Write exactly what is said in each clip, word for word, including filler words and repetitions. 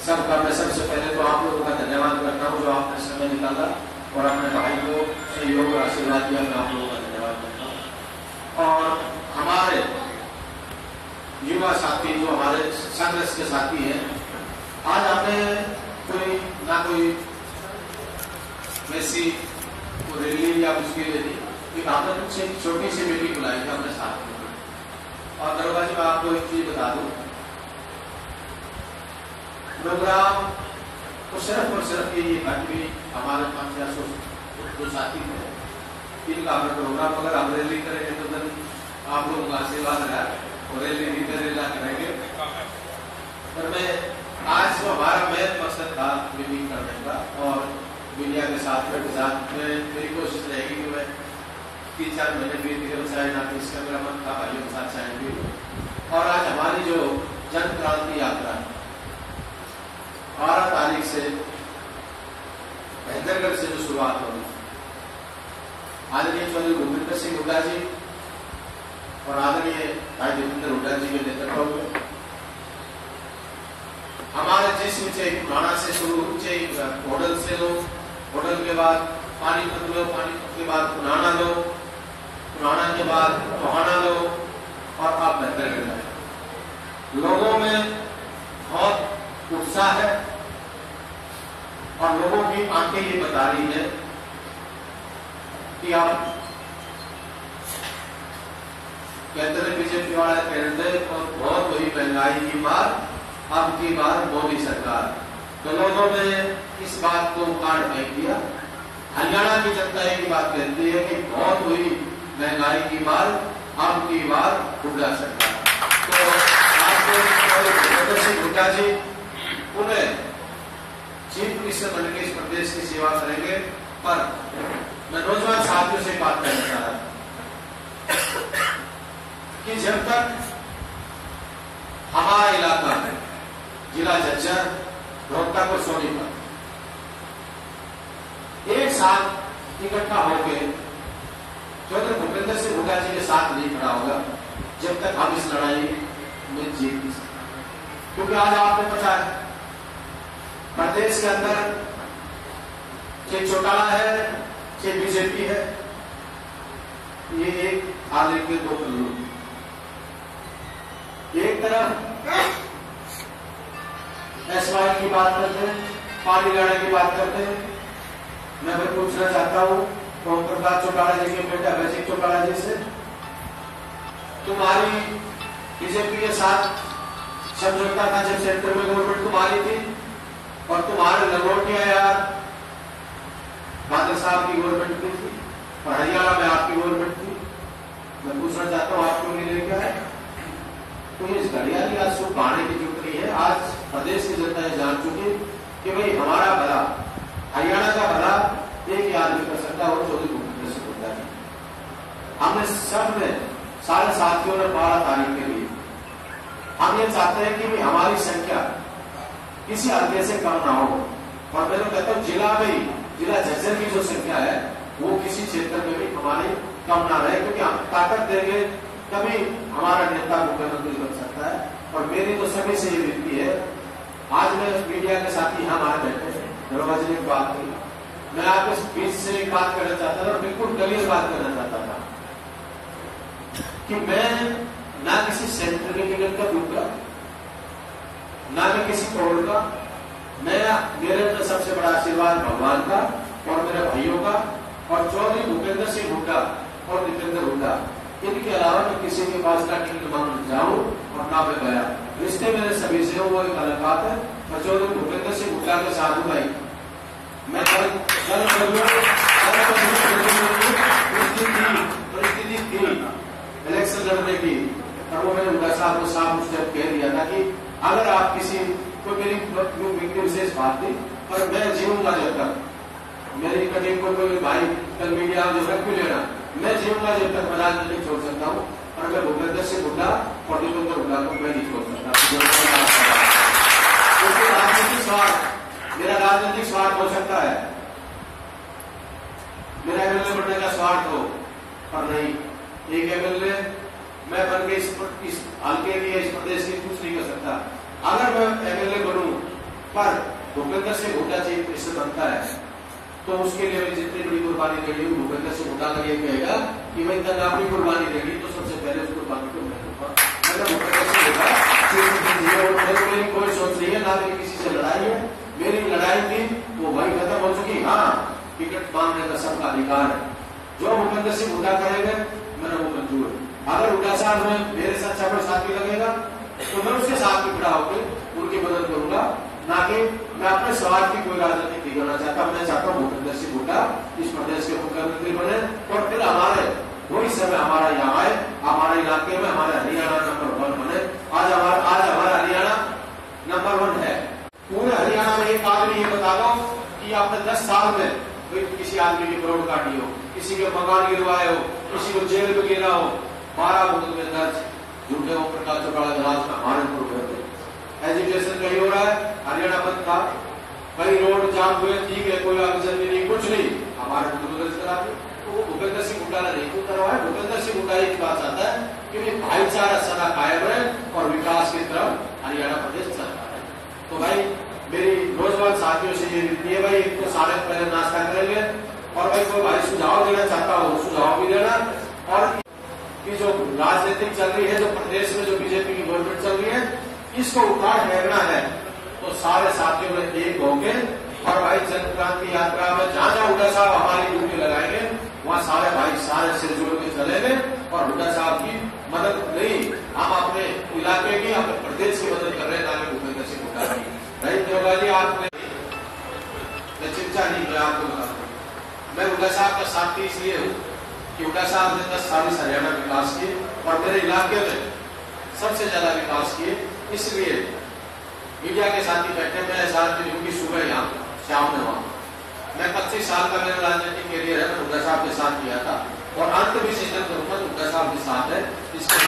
सबका मैं सबसे पहले तो आप लोगों का धन्यवाद करता हूँ जो आपने समय निकाला और अपने भाई को सहयोग और आशीर्वाद दिया। मैं आप लोगों का धन्यवाद करता हूँ। और हमारे युवा साथी जो हमारे संघर्ष के साथी हैं, आज हमें कोई ना कोई वैसी रैली या उसके लिए एक आपने कुछ एक छोटी सी मीटिंग बुलाई थी हमने साथ में। और दरोगा जी मैं आपको एक चीज बता दूं, प्रोग्राम तो सिर्फ और सिर्फ ये भी हमारे पांच या सौ जो साथी थे इनका हमें प्रोग्राम अगर हम रैली करेंगे तो दिन आप लोगों का आशीर्वाद है और रैली भी करेगा करेंगे। पर मैं आज जो हमारा मेन मकसद था मीटिंग करने का और मीडिया के साथ के साथ में मेरी कोशिश रहेगी कि मैं तीन चार महीने बीत गए चाहे ना तो इसका मेरा मन था भाइयों के साथ चाहे भी। और आज हमारी जो जन क्रांति यात्रा बारह तारीख से हैदरगढ़ से जो शुरुआत होगी, आदरणीय चौधरी भूपेंद्र सिंह हुड्डा जी और आदरणीय भाई देवेंद्र हुड्डा जी के नेतृत्व में हमारे जिसम से पुराना से शुरू से होटल से लो, होटल के बाद पानीपत लो, पानीपत के बाद पुराना लो, पुराना के बाद टोहाना लो और आप हैदरगढ़ जाए। लोगों में बहुत उत्साह है और लोगों की आंखें ये बता रही है कि आप कहते हैं बीजेपी वाले कहते और बहुत बड़ी महंगाई की बात अब की बार मोदी सरकार, तो लोगों ने इस बात को काट फेंक दिया। हरियाणा की जनता एक बात कहती है कि बहुत हुई महंगाई की बार अब की बार हुड्डा सरकार। तो आपको हुड्डा जी उन्हें चीफ मिनिस्टर बनकर इस प्रदेश की सेवा करेंगे। पर मैं नौजवान साथियों से बात करना चाह रहा था कि जब तक हमारा इलाका जिला झज्जर, रोहतक और सोनीपत एक साथ इकट्ठा होकर चौधरी भूपेंद्र सिंह हुड्डा जी के साथ नहीं खड़ा होगा जब तक हम इस लड़ाई में जीत नहीं सकते। क्योंकि आज आपको पता है प्रदेश के अंदर चाहे चौटाला है चाहे बीजेपी है, ये एक थाली के दो पल्लू। एक तरफ एसवाई की बात करते हैं, पानी लाने की बात करते हैं। मैं भी पूछना चाहता हूं ओम प्रकाश चौटाला जी के बेटा अभय चौटाला जी से, तुम्हारी बीजेपी के साथ समझौता था जब सेंटर में गवर्नमेंट तुम्हारी थी और तुम्हारे लंगोटिया यार बादल साहब की गवर्नमेंट की थी और हरियाणा में आपकी गवर्नमेंट थी। मैं पूछना चाहता हूँ आपको नहीं लेके आए तो ये घड़ियाली आज सुख पाने की जरूरत नहीं है। आज प्रदेश की जनता ये जान चुकी कि भाई हमारा भला, हरियाणा का भला एक ही आदमी कर सकता है और चौधरी भूपेंद्र सिंह हुड्डा जी। हमने सब ने सारे साथियों ने बारह तारीख के लिए हम ये चाहते हैं कि भाई हमारी संख्या किसी हल्के से कम ना हो। और मैं तो कहता हूँ जिला में जिला झज्जर की जो संख्या है वो किसी क्षेत्र में भी हमारी कम ना रहे, क्योंकि हम ताकत देंगे तभी हमारा नेता मुख्यमंत्री बन सकता है। और मेरी तो सभी से ये विनती है, आज मैं मीडिया के साथ यहाँ आ बैठे दरोगा जी ने बात की, मैं आपके बीच से एक बात करना चाहता था और बिल्कुल क्लियर बात करना चाहता था कि मैं ना किसी सेंटर के टिकट का दूंगा ना मैं किसी करोड़ का, मैं मेरे अंदर सबसे बड़ा आशीर्वाद भगवान का और मेरे भाइयों का और चौधरी भूपेंद्र सिंह हुड्डा और दीपेंद्र हुड्डा, इनके अलावा मैं किसी के पास ना टिकट मांगने जाऊं और ना मैं गया। रिश्ते मेरे सभी से वो एक अलग बात है। मैं चौधरी भूपेंद्र सिंह हुड्डा के साथ हूं भाई। मैं कल कल परिस्थिति थी इलेक्शन लड़ने की और वो मैंने हुड्डा साहब को साफ उस जब कह दिया था कि अगर आप किसी को मेरी विशेष बात थी पर मैं जीऊंगा जब तक मेरी कभी को कोई भाई कल मीडिया जो रख भी लेना, मैं जीऊंगा जब तक मैं राजनीति नहीं छोड़ सकता हूँ। और मैं भूपेंद्र सिंह हुड्डा और दीपेंद्र हुड्डा को मैं नहीं छोड़ सकता। राजनीतिक स्वार्थ मेरा राजनीतिक स्वार्थ हो सकता है, मेरा एमएलए बनने का स्वार्थ हो, पर नहीं एक एमएलए मैं बन के इस, इस हल्के लिए इस प्रदेश के कुछ नहीं कर सकता। अगर मैं एमएलए बनूं पर भूपेंद्र सिंह हुड्डा चीफ मिनिस्टर बनता है तो उसके लिए मैं जितनी बड़ी कुर्बानी देनी हूँ भूपेंद्र सिंह हुड्डा का ये कहेगा कि भाई तक आपकी कुर्बानी देगी तो सबसे पहले उस कुर्बानी को मैं दूंगा। मतलब भूपेंद्र सिंह हुड्डा मेरी कोई सोच नहीं है, ना मेरी किसी से लड़ाई है। मेरी लड़ाई थी वो वही खत्म हो चुकी। हाँ, टिकट मांगने का सबका अधिकार है, जो भूपेंद्र सिंह हुड्डा करेंगे मैंने वो मंजूर है। अगर हुड्डा साहब में मेरे साथ अच्छा कोई साथी लगेगा तो मैं उसके साथ भी खड़ा होकर उनकी मदद करूंगा, ना कि मैं अपने समाज की कोई राजनीति नहीं करना चाहता। मैं चाहता हूँ भूपेंद्र सिंह हुड्डा इस प्रदेश के मुख्यमंत्री बने और फिर हमारे वही समय हमारा यहाँ आए, हमारे इलाके में हमारे हरियाणा नंबर वन बने। आज हमारा आज हमारा हरियाणा नंबर वन है। पूरे हरियाणा में एक आदमी ये बता दो कि आपने दस साल में किसी आदमी की करोड़ काटी हो, किसी के मकान गिरवाए हो, किसी को जेल में गिरा हो, बारह मुकदमे में दर्ज झूठे ओम प्रकाश चौटाला के राज में हमारे ऊपर हुए थे। एजुकेशन कहीं हो रहा है, हरियाणा बंद था, कई रोड जाम हुए, ठीक है, कोई आगजनी नहीं, कुछ नहीं, हमारे मुकदमे दर्ज करा दिए। तो वो भूपेंद्र सिंह हुड्डा ने नहीं करवाया। भूपेंद्र सिंह हुड्डा एक बात चाहता है कि भाईचारा सदा कायम रहे और विकास की तरफ हरियाणा प्रदेश चल रहा है। तो भाई मेरी नौजवान साथियों से ये विनती है, भाई इनको सारे पहले नाश्ता करेंगे और भाई कोई भाई सुझाव देना चाहता हो सुझाव भी देना। और कि जो राजनीतिक चल रही है, जो प्रदेश में जो बीजेपी की गवर्नमेंट चल रही है, इसको उखाड़ फेंकना है तो सारे साथियों में एक होंगे और भाई जन क्रांति यात्रा में जहां जहां हुड्डा साहब हमारी ड्यूटी लगाएंगे वहां सारे भाई सारे से जुड़ के चलेंगे और हुड्डा साहब की मदद नहीं, हम अपने इलाके की अपने प्रदेश की मदद कर रहे हैं, ना कि भूपेंद्र सिंह हुड्डा की। भाई देवगा जी आपने मैं चिंता नहीं किया, आपको बता दूं मैं हुड्डा साहब का साथी इसलिए हूँ कि हुड्डा साहब ने दस साल हरियाणा विकास किए और मेरे इलाके में सबसे ज्यादा विकास किए। इसलिए मीडिया के साथी बैठे मैं साथ में उनकी सुबह यहाँ शाम में वहां मैं पच्चीस साल का मेरा राजनीतिक कैरियर है, मैं हुड्डा साहब के साथ किया था और अंत भी सीजन करूंगा तो हुड्डा साहब के साथ है। इसको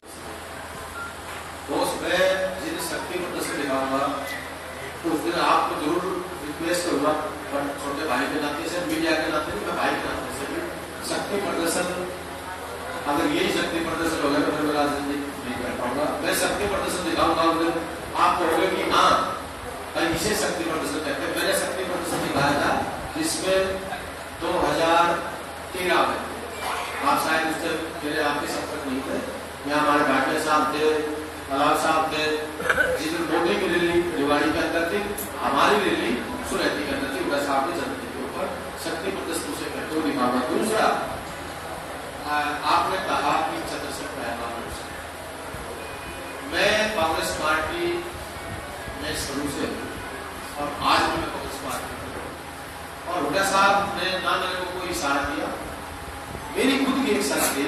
दोस्त मैं जिन शक्ति प्रदर्शन दिखाऊंगा तो उस दिन आपको जरूर रिक्वेस्ट करूंगा, पर छोटे भाई के नाते से, मीडिया के नाते नहीं, मैं भाई के नाते से भी शक्ति प्रदर्शन, अगर यही शक्ति प्रदर्शन होगा तो मैं राजनीति नहीं कर पाऊंगा। मैं शक्ति प्रदर्शन दिखाऊंगा उस दिन आप कहोगे कि हाँ इसे शक्ति प्रदर्शन कहते हैं। मैंने शक्ति प्रदर्शन दिखाया था जिसमें दो हजार तेरह में आप शायद उससे मेरे आपके संपर्क नहीं थे, यहाँ हमारे भाटिया साहब थे, कलाल साहब थे, जिस दिन मोदी की रैली रेवाड़ी के अंदर थी, हमारी रैली सुरैती के अंदर थी। हुड्डा साहब ने जनता के ऊपर शक्ति प्रदर्शन उसे कहते हुए दिखाऊंगा। दूसरा आपने कहा कि चंद्रशेखर कांग्रेस, मैं कांग्रेस पार्टी में शुरू से और आज भी मैं कांग्रेस पार्टी और हुड्डा साहब ने ना मेरे को कोई इशारा दिया, मेरी खुद की एक सलाह थी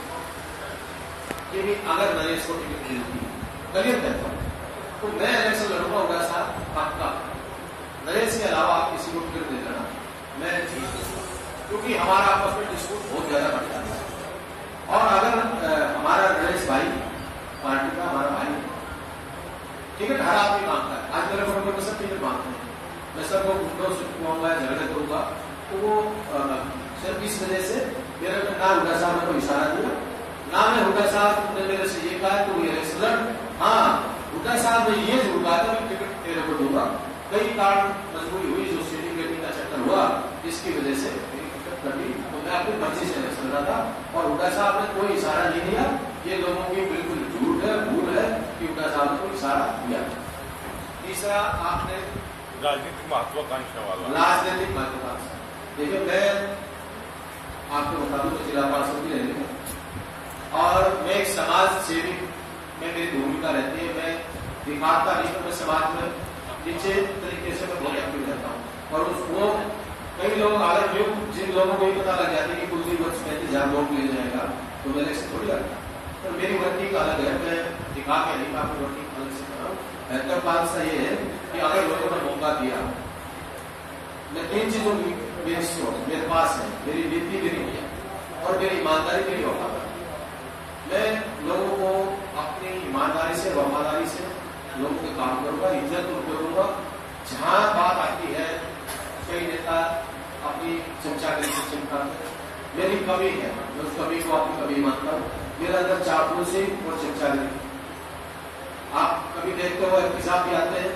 कि अगर नरेश को टिकट मिलती कलियर कहता तो मैं इलेक्शन लड़ूंगा हुड्डा साहब पक्का, नरेश के अलावा आप किसी को टिकट दे देना मैं ठीक हूँ, क्योंकि हमारा आपस में डिस्प्यूट बहुत ज्यादा बढ़ जाता है। और अगर हमारा नरेश भाई पार्टी का हमारा भाई टिकट हर आदमी मांगता है, आज मेरे को को सब टिकट मांगते हैं, मैं सबको गुंडों से कहूंगा झगड़े करूंगा, तो वो सिर्फ इस वजह से मेरे में ना हुड्डा साहब ने कोई इशारा दिया, ना मैं हुड्डा साहब ने मेरे से ये कहा तो ये लड़, हाँ हुड्डा साहब ने ये जरूर कहा था मैं टिकट तेरे को दूंगा। कई कारण मजबूरी हुई, जो सिटी गेटिंग का चक्कर हुआ, इसकी वजह से मेरी टिकट कटी, तो मैं अपनी मर्जी से इलेक्शन लड़ा था और हुड्डा साहब ने कोई इशारा नहीं दिया। ये लोगों की बिल्कुल झूठ है, भूल है कि हुड्डा साहब ने कोई इशारा दिया। तीसरा आपने राजनीतिक महत्वाकांक्षा वाला राजनीतिक महत्वाकांक्षा, देखिए मैं आपको बता दूं जिला पार्षद भी रहने में और मैं एक समाज सेवी में मेरी भूमिका रहती है। मैं दिखाता नहीं तो मैं समाज में नीचे तरीके से मैं बहुत एक्टिव रहता हूँ और उसको कई लोग अगर जो जिन लोगों को पता लग जाती है कि कुलदीप वंश पैंतीस हजार वोट ले जाएगा तो मेरे से थोड़ी लगता, तो मेरी वर्किंग अलग है, मैं दिखा के नहीं अपनी वर्किंग अलग से कर रहा हूँ। बेहतर बात सही है कि अगर लोगों ने मौका दिया, मैं तीन चीजों की मेरी मेरे पास है, मेरी नीति मेरी है और मेरी ईमानदारी मेरी वफादारी। मैं लोगों को अपनी ईमानदारी से वफादारी से लोगों के काम करूंगा, इज्जत उनको करूंगा। जहां बात आती है कई नेता अपनी चर्चा करके चिंता, मेरी कमी है, मैं उस कमी को अपनी कमी मानता हूँ। मेरा अंदर चापलूसी और चर्चा नहीं। आप कभी देखते हो एमपी साहब भी आते हैं तो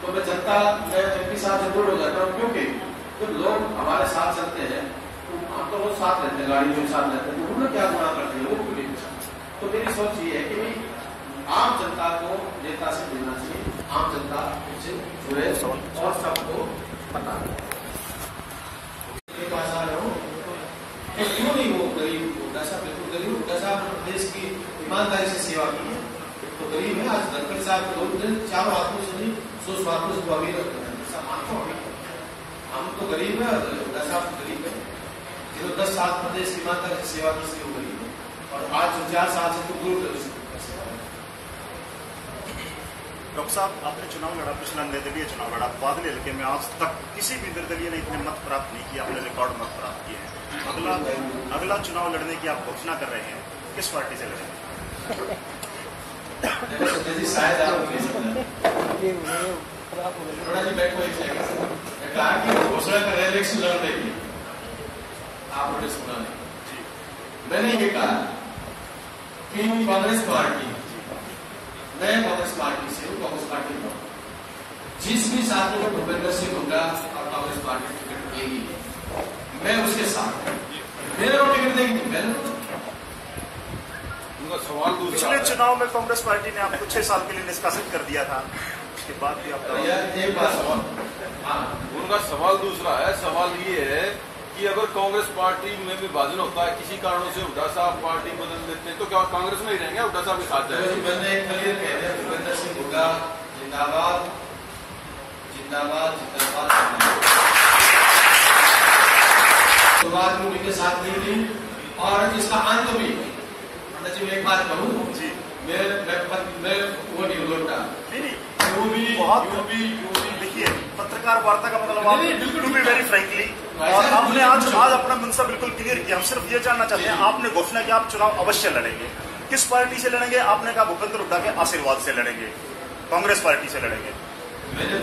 तो मैं जनता मैं एमपी साहब से दूर हो जाता हूँ, क्योंकि जब लोग हमारे साथ चलते हैं तो हम तो वो साथ रहते हैं, गाड़ी में साथ रहते हैं, तो उन्हें क्या गुना करते हैं वो क्यों नहीं। तो मेरी सोच ये है कि भाई आम जनता को नेता से मिलना चाहिए, आम जनता से जुड़े और सबको पता पास आ रहे हो तो क्यों नहीं वो गरीब हुड्डा साहब, बिल्कुल गरीब हुड्डा साहब देश की ईमानदारी से सेवा की है, तो गरीब है। आज धनखड़ साहब दो दिन चारों हाथों से नहीं सौ स्वार्थों से अमीर मानता हूँ, हम तो गरीब है, हुड्डा साहब गरीब है, जिन्होंने दस साल प्रदेश की ईमानदारी से सेवा की, वो गरीब है, और आज जो चार साल से तो दूर। डॉक्टर साहब, आपने चुनाव लड़ा, पिछला निर्दलीय चुनाव लड़ा, बादल हल्के में आज तक किसी भी निर्दलीय ने इतने मत प्राप्त नहीं किए, आपने रिकॉर्ड मत प्राप्त किए हैं। अगला अगला चुनाव लड़ने की आप घोषणा कर रहे हैं, किस पार्टी से लड़ेंगे? शायद आप घोषणा कर रहे हैं इलेक्शन लड़ने की, आपने सुना नहीं। मैंने ये कहा कि कांग्रेस पार्टी, मैं कांग्रेस पार्टी से हूँ, कांग्रेस पार्टी में जिस भी साथी को भूपेंद्र सिंह हुड्डा और कांग्रेस पार्टी टिकट देगी, मैं उसके साथ, मेरे को टिकट देगी तो मैंने उनका सवाल दूसरा। पिछले चुनाव में कांग्रेस पार्टी ने आपको छह साल के लिए निष्कासित कर दिया था, उसके बाद भी आप एक बात सवाल, हाँ उनका सवाल दूसरा है। सवाल ये है कि अगर कांग्रेस पार्टी में विभाजन होता है, किसी कारणों से हुड्डा साहब पार्टी बदल देते हैं, तो क्या कांग्रेस में ही रहेंगे, हुड्डा साहब के साथ जाएंगे? मैंने क्लियर कह दिया, भूपेंद्र सिंह हुड्डा जिंदाबाद जिंदाबाद जिंदाबाद। शुरुआत में उनके साथ नहीं थी, और इसका अंत भी जी मैं एक बात कहूँ जी, मैं मैं वो नहीं लौटा देखिए, पत्रकार वार्ता का मतलब आप टू बी वेरी फ्रैंकली, और आपने आज आज अपना मनसा बिल्कुल क्लियर किया। हम सिर्फ ये जानना चाहते हैं, आपने घोषणा की आप चुनाव अवश्य लड़ेंगे, किस पार्टी से लड़ेंगे? आपने कहा भूपेंद्र हुड्डा के आशीर्वाद से लड़ेंगे, कांग्रेस पार्टी से लड़ेंगे। मैंने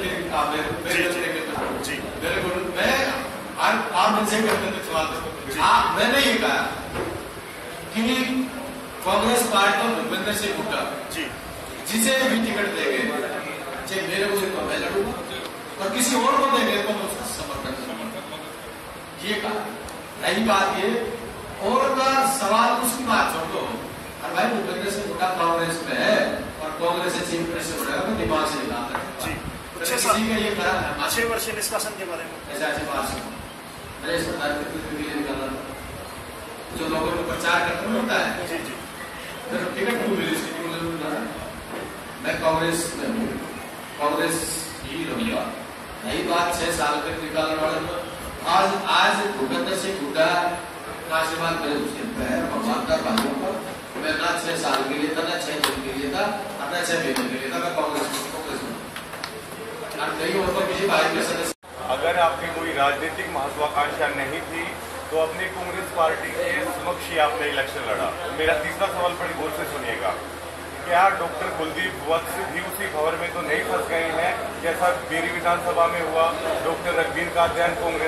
जी मेरे को मैं आप मुझसे सवाल, मैंने ये कहा कि कांग्रेस पार्टी और भूपेंद्र सिंह हुड्डा जी जिसे भी टिकट देंगे, चाहे मेरे को तो मैं लड़ूंगा, और किसी और को देंगे तो मैं उसका समर्थन करूंगा, ये कहा। रही बात ये और का सवाल, उसकी बात छोड़ दो, और भाई भूपेंद्र सिंह हुड्डा कांग्रेस में है और कांग्रेस से चीफ मिनिस्टर हो जाएगा, तो दिमाग से निकालता है जी। किसी का ये करा है छह वर्षीय निष्कासन के बारे में ऐसा ऐसी बात सुनो, मैंने इस प्रकार के लिए निकाला जो लोगों को प्रचार करते होता है जी जी टिकट क्यों मिली, मैं कांग्रेस में हूँ, कांग्रेस ही रहूंगा। यही बात छह साल तक निकालने वाले, आज आज भूपेंद्र सिंह हुड्डा का आशीर्वाद मेरे उसके पैर भगवान का बाजू पर, मैं ना छह साल के लिए था, ना छह दिन के लिए था, ना छह महीने के लिए था, मैं कांग्रेस कांग्रेस में नहीं होता किसी भाई के सदस्य। अगर आपकी कोई राजनीतिक महत्वाकांक्षा नहीं थी तो अपनी कांग्रेस पार्टी के समक्ष ही आपने इलेक्शन लड़ा। मेरा तीसरा सवाल बड़ी गौर से सुनिएगा, क्या डॉक्टर कुलदीप वत्स भी उसी खबर में तो नहीं फंस गए हैं जैसा बेरी विधानसभा में हुआ? डॉक्टर रघुवीर का अध्ययन कांग्रेस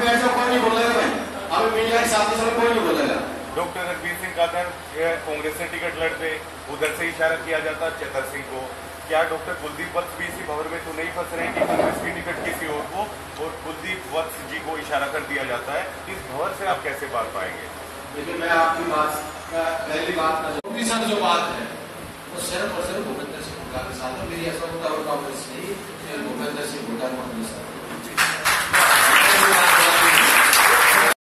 डॉक्टर रघुवीर सिंह का अध्ययन कांग्रेस से टिकट लड़ते, उधर से इशारा किया जाता चतर सिंह को। क्या डॉक्टर कुलदीप वत्स भी इसी खबर में तो नहीं फंस रहे कि कांग्रेस की टिकट किसी और को और कुलदीप वत्स जी को इशारा कर दिया जाता है? इस खबर से आप कैसे बात पाएंगे? देखिए, मैं आपकी बात का पहली बात का जो बात है वो सिर्फ और सिर्फ भूपेंद्र सिंह हुड्डा के साथ है, मेरी ऐसा होता और कांग्रेस नहीं।